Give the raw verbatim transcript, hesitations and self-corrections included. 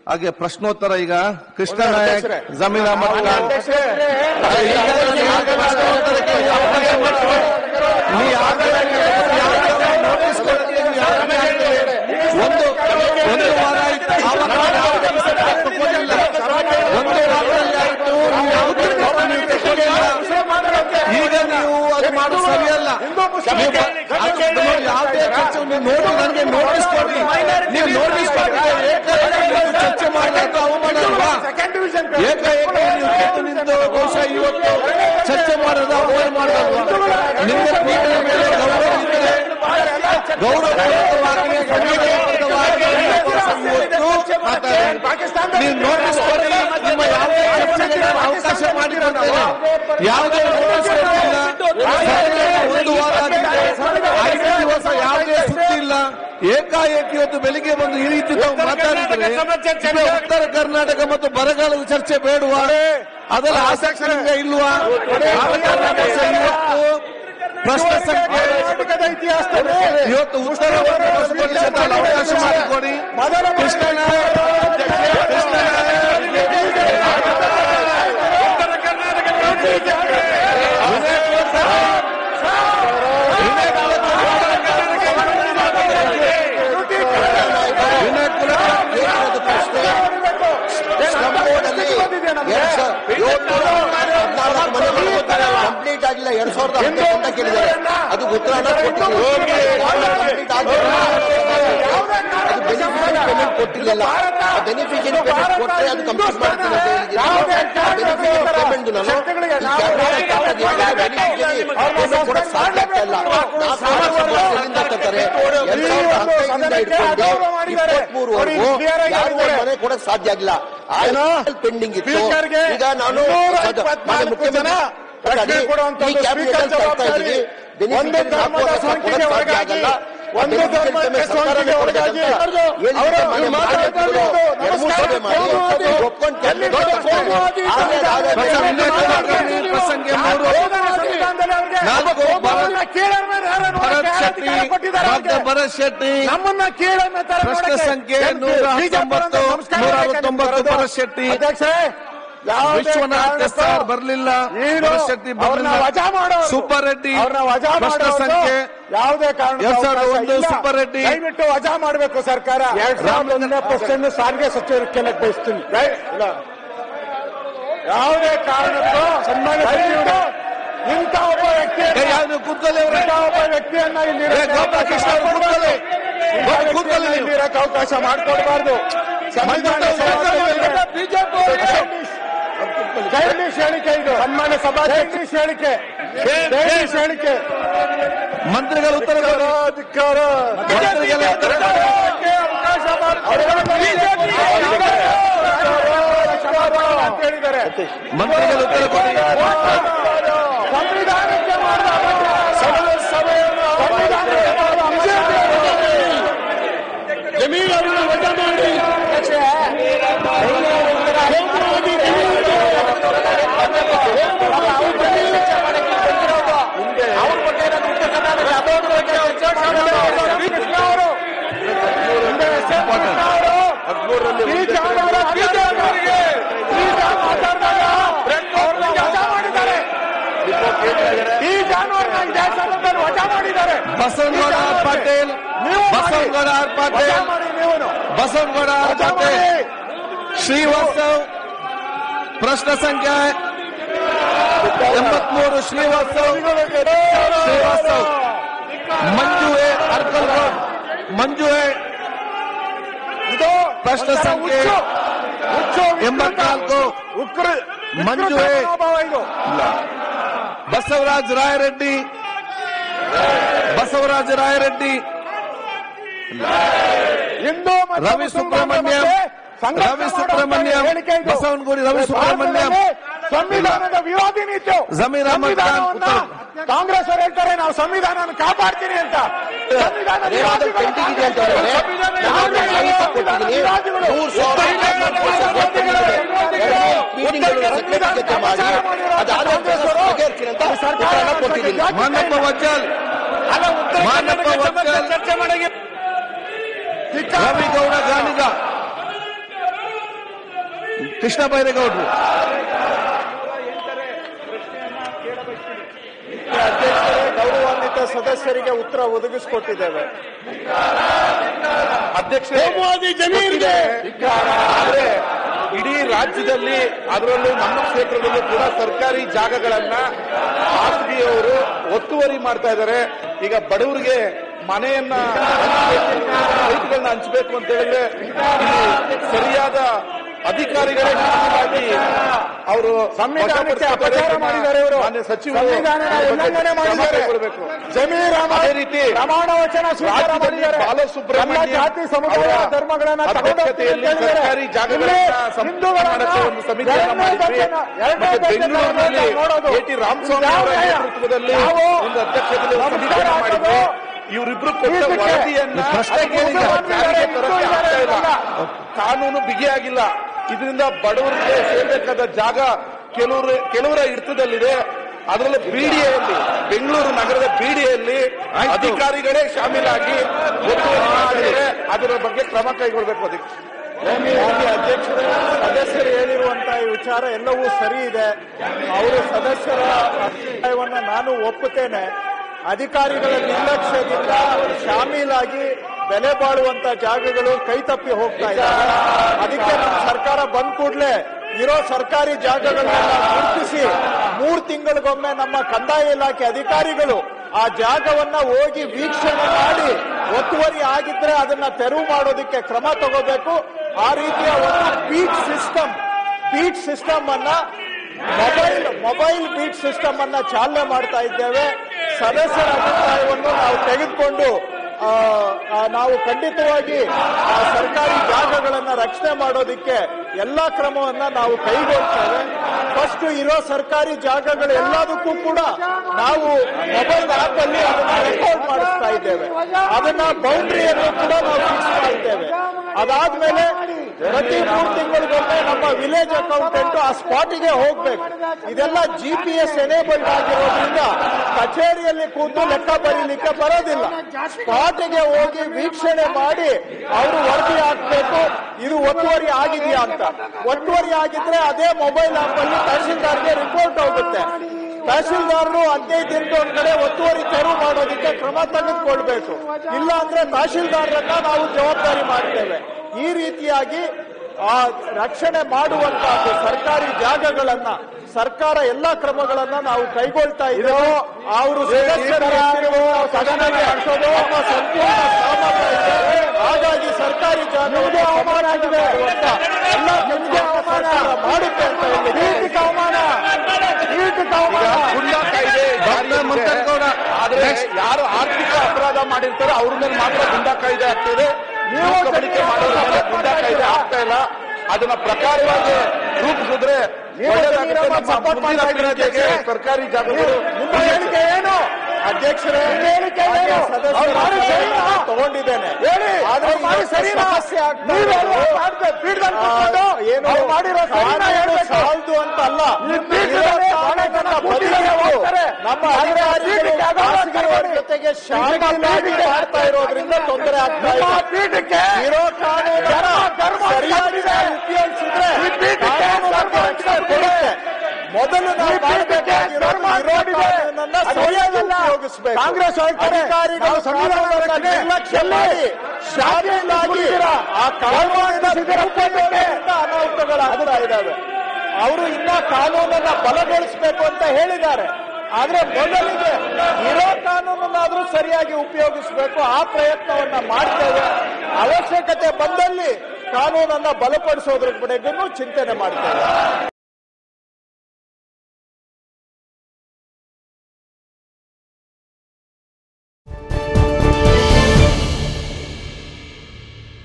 ಹಾಗೆ ಪ್ರಶ್ನೋತ್ತರ ಈಗ ಕೃಷ್ಣ ನಾಯಕ್, ಜಮೀರ್ ಅಹಮದ್ ಖಾನ್. ಒಂದು ಒಂದು ವಾರ ಆಯ್ತು, ಒಂದು ವಾರದಲ್ಲಿ ಆಯ್ತು, ಈಗ ನೀವು ಅದು ಮಾಡೋದು ಸರಿಯಲ್ಲ. ಯಾವುದೇ ಚರ್ಚೆ ನೀವು ನೋಡಿ ನನಗೆ ನೋಟಿಸ್ ಕೊಡಿ, ನೀವು ನೋಟಿಸ್ ಕೊಟ್ಟರೆ ಚರ್ಚೆ ಮಾಡಲಾರ್ದು ಅವಮಾನ ಅಲ್ವಾ? ಏಕಾಏಕ ನೀವು ಕೆಟ್ಟು ನಿಂತು ಬಹುಶಃ ಇವತ್ತು ಚರ್ಚೆ ಮಾಡೋದು ಅವಮಾನ ಮಾಡೋದು. ನಿಮ್ಮ ಪೀಠದ ಮೇಲೆ ಗೌರವ ಇದ್ದರೆ ಗೌರವಪೂರ್ವಕವಾಗಿ ನೀವು ನೋಟಿಸ್ ಕೊಡಿ. ನಿಮ್ಮ ಯಾವುದೇ ಚರ್ಚೆಗೆ ಅವಕಾಶ ಮಾಡಿಕೊಡ್ತೇನೆ. ಯಾವುದೇ ನೋಟಿಸ್ ಕೊಟ್ಟಿಲ್ಲ, ಒಂದು ವಾರ ಆಗಿದೆ, ಐದು ದಿವಸ ಯಾವುದೇ ಸುದ್ದಿ ಇಲ್ಲ. ಏಕಾಏಕಿ ಇವತ್ತು ಬೆಳಿಗ್ಗೆ ಬಂದು ಈ ರೀತಿ ಮಾತಾಡಿದ್ರೆ ಉತ್ತರ ಕರ್ನಾಟಕ ಮತ್ತು ಬರಗಾಲದ ಚರ್ಚೆ ಬೇಡುವ? ಅದರ ಆಸಕ್ತಿ ಇಲ್ವಾ? ಇವತ್ತು ಪ್ರಶ್ನೆ ಸಂಖ್ಯೆ ಇವತ್ತು ಉತ್ತರವನ್ನು ಅವಕಾಶ ಮಾಡಿಕೊಡಿ. ಕೃಷ್ಣ ಕಂಪ್ಲೀಟ್ ಆಗಿಲ್ಲ. ಎರಡ್ ಸಾವಿರದ ಹದಿನೆಂಟು ಅಂತ ಕೇಳಿದ್ದಾರೆ, ಅದು ಉತ್ತರಾಣ ಪೇಮೆಂಟ್ ಕೊಟ್ಟಿಲ್ಲ. ಬೆನಿಫಿಷಿಯರಿ ಪೇಮೆಂಟ್ ಕೊಟ್ಟರೆ ಅದು ಕಂಪ್ಲೀಟ್ ಮಾಡ್ತೀನಿ ಅಂತ ಹೇಳಿದ್ದೀನಿ. ಪೇಮೆಂಟ್ ನಾನು ಕೊಡಕ್ ಸಾಧ್ಯ ಆಗ್ತಾ ಇಲ್ಲ. ಎಲ್ಲಿಂದ ತರ್ತಾರೆ? ಎರಡ್ ಸಾವಿರದ ಹದಿನೈದರಿಂದ ಇಟ್ಕೊಂಡು ಇಪ್ಪತ್ಮೂರವರೆಗೂ ಯಾರು ಮನೆ ಕೊಡಕ್ ಸಾಧ್ಯ ಆಗಿಲ್ಲ. ಪೆಂಡಿಂಗ್ ಇತ್ತು. ಈಗ ನಾನು ಮುಖ್ಯಮಂತ್ರಿ ಈ ಕ್ಯಾಬಿನೆಟ್ ತರ್ತಾ ಇದ್ದೀವಿ. ಬೆನಿಫಿಷಿಯರಿ ಸಾಧ್ಯ ಆಗಲ್ಲ. ಒಂದು ಸರ್ಕಾರನೇ ಕೊಡಬೇಕಂತ ಭರತ್ ಶೆಟ್ಟಿ ನಮ್ಮನ್ನ ಪ್ರಶ್ನೆ ಸಂಖ್ಯೆ ನೂರ ಹತ್ತೊಂಬತ್ತು ನೂರ ತೊಂಬತ್ತು ಭರತ್ ಶೆಟ್ಟಿ. ವಿಶ್ವನಾಥ್ ಸರ್ ಬರಲಿಲ್ಲ, ಭರತ್ ಶೆಟ್ಟಿ ಬರಲಿಲ್ಲ. ಸೂಪರ್ ರೆಡ್ಡಿ ಪ್ರಶ್ನೆ ಸಂಖ್ಯೆ ಯಾವುದೇ ಕಾರಣ ಎರಡ್ ಸಾವಿರದ ಒಂದು ಸೂಪರ್ ರೆಡ್ಡಿ ದಯವಿಟ್ಟು ವಜಾ ಮಾಡಬೇಕು ಸರ್ಕಾರ. ಎರಡ್ ಸಾವಿರದ ಒಂದನೇ ಪ್ರಶ್ನೆ ಸಾರಿಗೆ ಸಚಿವರು ಕೇಳಕ್ ಬಯಸ್ತೀನಿ. ಯಾವುದೇ ಕಾರಣಕ್ಕೂ ಸನ್ಮಾನ್ಯ ಸಚಿವರು ಇಂಥ ಒಬ್ಬ ವ್ಯಕ್ತಿ ಕೂತ್ಕೊಳ್ಳಿ, ಇಂಥ ಒಬ್ಬ ವ್ಯಕ್ತಿಯನ್ನ ಇಲ್ಲಿ ಇಲ್ಲಿ ಇರಕ್ಕೆ ಅವಕಾಶ ಮಾಡಿಕೊಡ್ಬಾರ್ದು. ಜೈಲಿಶ್ ಹೇಳಿಕೆ ಇದು ಸನ್ಮಾನ್ಯ ಸಭಾ ಜೈಲಿಶ್ ಹೇಳಿಕೆ ಜೈಲಿಶ್ ಹೇಳಿಕೆ. ಮಂತ್ರಿಗಳ ಉತ್ತರ ಅಧಿಕಾರ ಅಂತ ಹೇಳಿದ್ದಾರೆ. ಮಂತ್ರಿಗಳ ಉತ್ತರ ಕೊಡಿ. ಸಂವಿಧಾನಕ್ಕೆ ಮಾಡಿದ ಸಭೆಯನ್ನು ಜಮೀರ್ ಅವರನ್ನು ವಜಾ ಮಾಡಿ ಬಸವನಗೌಡ ಪಾಟೀಲ್ ಬಸವನಗೌಡ ಪಾಟೀಲ್ ಬಸವನಗೌಡ ಪಾಟೀಲ್ ಶ್ರೀವಾಸ್ತವ್ ಪ್ರಶ್ನೆ ಸಂಖ್ಯೆ ಎಂಬತ್ಮೂರು ಶ್ರೀವಾಸ್ತವ್ ಶ್ರೀವಾಸ್ತವ್ ಮಂಜುವೆ ಅರ್ಕಲ್ಗೌಡ್ ಮಂಜುವೆ ಇದು ಪ್ರಶ್ನೆ ಸಂಖ್ಯೆ ಎಂಬತ್ನಾಲ್ಕು ಮಂಜುವೆ ಬಸವರಾಜ ರಾಯರೆಡ್ಡಿ ಬಸವರಾಜ ರಾಯರೆಡ್ಡಿ ಹಿಂದೂ ರವಿ ಸುಬ್ರಹ್ಮಣ್ಯಂ ರವಿ ಸುಬ್ರಹ್ಮಣ್ಯಂ ಬಸವನಗುಡಿ ರವಿ ಸುಬ್ರಹ್ಮಣ್ಯಂ ಸಂವಿಧಾನದ ವಿರೋಧಿ ನೀತಿ. ಜಮೀರ್ ಅಹಮದ್ ಖಾನ್ ಕಾಂಗ್ರೆಸ್ ಅವರು ಹೇಳ್ತಾರೆ ನಾವು ಸಂವಿಧಾನ ಕಾಪಾಡ್ತೀನಿ ಅಂತ. ಸಂವಿಧಾನ ಪೆಂಡಿಂಗ್ ಅಂತ ಮಾನಪ್ಪ ವಜ್ಜಲ್ ಮಾನಪ್ಪ ವಜ್ಜಲ್ ಚರ್ಚೆ ಮಾಡಿ ರವಿಗೌಡ ಗಾಣಿಗ ಕೃಷ್ಣ ಬೈರೇಗೌಡರು. ಅಧ್ಯಕ್ಷರೇ, ಗೌರವಾನ್ವಿತ ಸದಸ್ಯರಿಗೆ ಉತ್ತರ ಒದಗಿಸಿಕೊಟ್ಟಿದ್ದೇವೆ. ಅಧ್ಯಕ್ಷರೇ, ಆದ್ರೆ ಇಡೀ ರಾಜ್ಯದಲ್ಲಿ ಅದರಲ್ಲೂ ನಮ್ಮ ಕ್ಷೇತ್ರದಲ್ಲೂ ಕೂಡ ಸರ್ಕಾರಿ ಜಾಗಗಳನ್ನ ಖಾಸಗಿಯವರು ಒತ್ತುವರಿ ಮಾಡ್ತಾ ಇದ್ದಾರೆ. ಈಗ ಬಡವರಿಗೆ ಮನೆಯನ್ನ ರೈತಗಳನ್ನ ಹಂಚಬೇಕು ಅಂತ ಹೇಳಿದ್ರೆ ಇಲ್ಲಿ ಸರಿಯಾದ ಅಧಿಕಾರಿಗಳೇ ಶಾಮೀಲಾಗಿ ಅವರು ಸಂವಿಧಾನಕ್ಕೆ ಅಪಚಾರ ಮಾಡಿದ್ದಾರೆ. ಇವರು ಸಚಿವರು ಉಲ್ಲಂಘನೆ ಮಾಡಿದ್ದಾರೆ. ಜಮೀರ್ ಅದೇ ರೀತಿ ಪ್ರಮಾಣ ವಚನ ಸ್ವೀಕಾರ ಮಾಡಿದ್ದಾರೆ. ಬಾಲಸುಬ್ರಹ್ಮಣ್ಯ ಜಾತಿ ಸಮುದಾಯ ಧರ್ಮಗಳನ್ನ ಅಧ್ಯಕ್ಷತೆಯಲ್ಲಿ ಸರ್ಕಾರಿ ಜಾಗಗಳನ್ನ ಒಂದು ಸಮಿತಿಯನ್ನ ಮಾಡಿದ್ವಿ. ಬೆಂಗಳೂರಿನಲ್ಲಿ ಎ ಟಿ ರಾಮಸ್ವಾಮಿ ಅವರ ನೇತೃತ್ವದಲ್ಲಿ ಒಂದು ಅಧ್ಯಕ್ಷತೆಯಲ್ಲಿ ಸಮಿತಿಯನ್ನ ಮಾಡಿದ್ವಿ. ಇವರಿಬ್ರು ಕೊಟ್ಟ ವರದಿಯನ್ನ ಜಾರಿಗೆ ತರಕ್ಕೆ ಆಗ್ತಾ ಇಲ್ಲ. ಕಾನೂನು ಬಿಗಿಯಾಗಿಲ್ಲ. ಇದರಿಂದ ಬಡವರಿಗೆ ಸೇರಬೇಕಾದ ಜಾಗ ಕೆಲವರು ಕೆಲವರ ಹಿಡಿತದಲ್ಲಿದೆ. ಅದರಲ್ಲೂ ಬಿಡಿಎಯಲ್ಲಿ, ಬೆಂಗಳೂರು ನಗರದ ಬಿಡಿಎಯಲ್ಲಿ ಅಧಿಕಾರಿಗಳೇ ಶಾಮೀಲಾಗಿ ಒತ್ತುವರಿ ಮಾಡಿದರೆ ಅದರ ಬಗ್ಗೆ ಕ್ರಮ ಕೈಗೊಳ್ಳಬೇಕು. ಅದಕ್ಕೆ ಅಧ್ಯಕ್ಷರು ಸದಸ್ಯರು ಹೇಳಿರುವಂತಹ ಈ ವಿಚಾರ ಎಲ್ಲವೂ ಸರಿ ಇದೆ. ಅವರು ಸದಸ್ಯರ ಅಭಿಪ್ರಾಯವನ್ನು ನಾನು ಒಪ್ಪುತ್ತೇನೆ. ಅಧಿಕಾರಿಗಳ ನಿರ್ಲಕ್ಷ್ಯದಿಂದ ಶಾಮೀಲಾಗಿ ಬೆಲೆ ಬಾಳುವಂತ ಜಾಗಗಳು ಕೈತಪ್ಪಿ ಹೋಗ್ತಾ ಇದ್ದಾರೆ. ಅದಕ್ಕೆ ನಮ್ಮ ಸರ್ಕಾರ ಬಂದ ಕೂಡಲೇ ಇರೋ ಸರ್ಕಾರಿ ಜಾಗಗಳನ್ನ ಗುರುತಿಸಿ ಮೂರು ತಿಂಗಳಿಗೊಮ್ಮೆ ನಮ್ಮ ಕಂದಾಯ ಇಲಾಖೆ ಅಧಿಕಾರಿಗಳು ಆ ಜಾಗವನ್ನ ಹೋಗಿ ವೀಕ್ಷಣೆ ಮಾಡಿ ಒತ್ತುವರಿ ಆಗಿದ್ರೆ ಅದನ್ನ ತೆರವು ಮಾಡೋದಕ್ಕೆ ಕ್ರಮ ತಗೋಬೇಕು. ಆ ರೀತಿಯ ಒಂದು ಬೀಟ್ ಸಿಸ್ಟಮ್ ಬೀಟ್ ಸಿಸ್ಟಮ್ ಅನ್ನ ಮೊಬೈಲ್ ಮೊಬೈಲ್ ಬೀಟ್ ಸಿಸ್ಟಮ್ ಅನ್ನ ಚಾಲನೆ ಮಾಡ್ತಾ ಇದ್ದೇವೆ. ಸದಸ್ಯರ ಅಭಿಪ್ರಾಯವನ್ನು ನಾವು ತೆಗೆದುಕೊಂಡು ನಾವು ಖಂಡಿತವಾಗಿ ಆ ಸರ್ಕಾರಿ ಜಾಗಗಳನ್ನು ರಕ್ಷಣೆ ಮಾಡೋದಕ್ಕೆ ಎಲ್ಲಾ ಕ್ರಮವನ್ನ ನಾವು ಕೈಗೊಳ್ತೇವೆ. ಫಸ್ಟ್ ಇರೋ ಸರ್ಕಾರಿ ಜಾಗಗಳು ಎಲ್ಲದಕ್ಕೂ ಕೂಡ ನಾವು ಮೊಬೈಲ್ ಆಪ್ ಅಲ್ಲಿ ಅದನ್ನ ರೆಕಾರ್ಡ್ ಮಾಡಿಸ್ತಾ ಇದ್ದೇವೆ. ಅದನ್ನ ಬೌಂಡ್ರಿಯನ್ನು ಕೂಡ ನಾವು ಫಿಕ್ಸ್ ಮಾಡ್ತೇವೆ. ಅದಾದ್ಮೇಲೆ ಪ್ರತಿ ಮೂರು ತಿಂಗಳಿಗೊಮ್ಮೆ ನಮ್ಮ ವಿಲೇಜ್ ಅಕೌಂಟೆಂಟ್ ಆ ಸ್ಪಾಟಿಗೆ ಹೋಗ್ಬೇಕು. ಇದೆಲ್ಲ ಜಿ ಪಿ ಎಸ್ ಎನೇಬಲ್ಡ್ ಆಗಿರೋದ್ರಿಂದ ಕಚೇರಿಯಲ್ಲಿ ಕೂತು ಲೆಕ್ಕ ಬರೀಲಿಕ್ಕೆ ಬರೋದಿಲ್ಲ. ಸ್ಪಾಟಿಗೆ ಹೋಗಿ ವೀಕ್ಷಣೆ ಮಾಡಿ ಅವರು ವರದಿ ಹಾಕಬೇಕು, ಇದು ಒತ್ತುವರಿ ಆಗಿದೆಯಾ ಅಂತ. ಒತ್ತುವರಿ ಆಗಿದ್ರೆ ಅದೇ ಮೊಬೈಲ್ ಆಪ್ ಅಲ್ಲಿ ತಹಶೀಲ್ದಾರ್ಗೆ ರಿಪೋರ್ಟ್ ಹೋಗುತ್ತೆ. ತಹಶೀಲ್ದಾರರು ಹದಿನೈದು ದಿನದ ಒಂದ್ ಕಡೆ ಒತ್ತುವರಿ ತೆರವು ಮಾಡೋದಕ್ಕೆ ಕ್ರಮ ತೆಗೆದುಕೊಳ್ಬೇಕು. ಇಲ್ಲ ಅಂದ್ರೆ ತಹಶೀಲ್ದಾರರನ್ನ ನಾವು ಜವಾಬ್ದಾರಿ ಮಾಡ್ತೇವೆ. ಈ ರೀತಿಯಾಗಿ ಆ ರಕ್ಷಣೆ ಮಾಡುವಂತಹ ಸರ್ಕಾರಿ ಜಾಗಗಳನ್ನ ಸರ್ಕಾರ ಎಲ್ಲಾ ಕ್ರಮಗಳನ್ನ ನಾವು ಕೈಗೊಳ್ತಾ ಇದ್ದೇವೆ. ಅವರು ಸದನಕ್ಕೆ ನಡೆಸೋದು ಸಂಪೂರ್ಣ ಸಾಮರ್ಥ್ಯ ಇದೆ. ಹಾಗಾಗಿ ಸರ್ಕಾರಿ ಜಾಗಗಳಿಗೆ ಅವಮಾನ ಆಗಿದೆ ಎಲ್ಲ ನಿಮಗೆ ಅವಮಾನ ಮಾಡುತ್ತೆ ಅಂತ ಹೇಳಿ ಅವಮಾನ ಗುಂಡಾ ಕಾಯ್ದೆ ಆದ್ರೆ ಯಾರು ಆರ್ಥಿಕ ಅಪರಾಧ ಮಾಡಿರ್ತಾರೋ ಅವ್ರ ಮೇಲೆ ಮಾತ್ರ ಗುಂಡಾ ಕಾಯ್ದೆ ಆಗ್ತದೆ. ನೀವು ಗಮನಿಕೆ ಮಾಡೋದ್ರ ಮೇಲೆ ಗುಂಡಾ ಕಾಯ್ದೆ ಆಗ್ತಾ ಇಲ್ಲ. ಅದನ್ನ ಪ್ರಕಾರವಾಗಿ ರೂಪಿಸಿದ್ರೆ ಸರ್ಕಾರಿ ಜಾಗಗಳು. ನಿಮ್ಮ ಹೇಳಿಕೆ ಏನು ಅಧ್ಯಕ್ಷರೇ? ಹೇಳಿಕೆ ಏನು? ತಗೊಂಡಿದ್ದೇನೆ ಆದ್ರೆ ಸಮಸ್ಯೆ ಏನು ಮಾಡಿರೋ ಸಾಲದು ಅಂತ ಅಲ್ಲ. ನಮ್ಮ ಅಧಿಕಾರಿಗಳು ಜೊತೆಗೆ ಶಾಲೆಗಳಾಗಿ ಮಾಡ್ತಾ ಇರೋದ್ರಿಂದ ತೊಂದರೆ ಆಗ್ತಾ ಇದೆ. ಇರೋ ಕಾನೂನು ಸರಿಯಾಗಿ ಉಪಯೋಗಿಸಿದ್ರೆ ಕೊಡುತ್ತೆ. ಮೊದಲು ನಾವು ಕಾಂಗ್ರೆಸ್ ಅಧಿಕಾರಿಗಳು ಸಂವಿಧಾನದಲ್ಲಿ ನಿರ್ಲಕ್ಷ್ಯ ಮಾಡಿ ಶಾಲೆಗಳಾಗಿ ಆ ಕಾನೂನಿನ ಅನಾಹುತಗಳಾಗ್ತಾ ಇದ್ದಾವೆ. ಅವರು ಇನ್ನ ಕಾನೂನನ್ನ ಬಲಗೊಳಿಸಬೇಕು ಅಂತ ಹೇಳಿದ್ದಾರೆ. ಆದ್ರೆ ಮೊದಲಿಗೆ ಇರೋ ಕಾನೂನನ್ನಾದ್ರೂ ಸರಿಯಾಗಿ ಉಪಯೋಗಿಸಬೇಕು. ಆ ಪ್ರಯತ್ನವನ್ನ ಮಾಡ್ತೇವೆ. ಅವಶ್ಯಕತೆ ಬಂದಲ್ಲಿ ಕಾನೂನನ್ನ ಬಲಪಡಿಸೋದ್ರ ಕಡೆಗೂ ಚಿಂತನೆ ಮಾಡ್ತೇವೆ.